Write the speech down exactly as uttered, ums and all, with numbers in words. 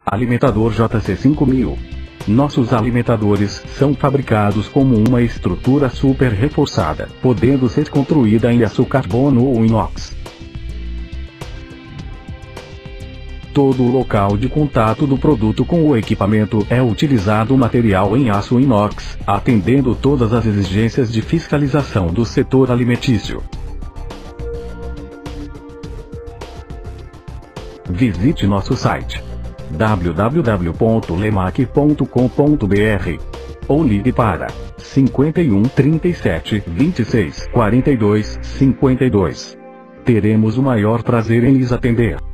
Alimentador J C cinco mil. Nossos alimentadores são fabricados como uma estrutura super reforçada, podendo ser construída em aço carbono ou inox. Todo o local de contato do produto com o equipamento é utilizado material em aço inox, atendendo todas as exigências de fiscalização do setor alimentício. Visite nosso site w w w ponto lemac ponto com ponto b r ou ligue para cinquenta e um, trinta e sete, vinte e seis, quarenta e dois, cinquenta e dois. Teremos o maior prazer em lhes atender.